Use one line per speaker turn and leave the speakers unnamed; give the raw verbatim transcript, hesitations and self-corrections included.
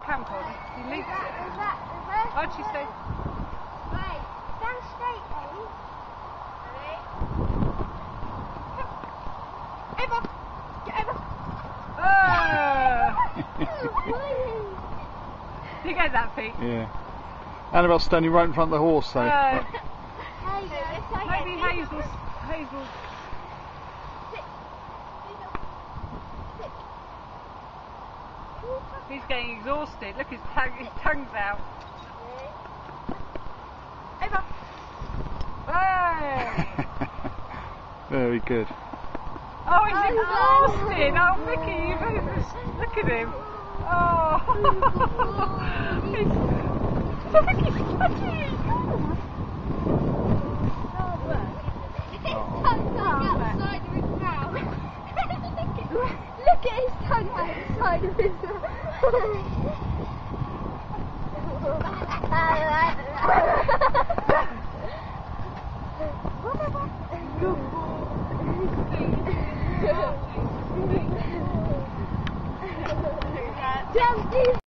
crampon. He leaps
Is that,
it.
is that reverse?
Archie, stay.
Right, stand straight, Ellie. Ready? Over! Get over!
Oh!
Woo!
You get that, Pete?
Yeah. Annabelle's standing right in front of the horse, though.
Uh,
There you go, let's take
maybe
it.
Hazel's. Hazel.
Sit. Sit.
He's getting exhausted. Look, his tongue, his tongue's out.
Over.
Hey!
Very good.
Oh, he's
Oh,
exhausted.
no.
Oh, Mickey, you made this. Look at him. Oh. He's, look, he's catching.
Look at his tongue outside of his mouth.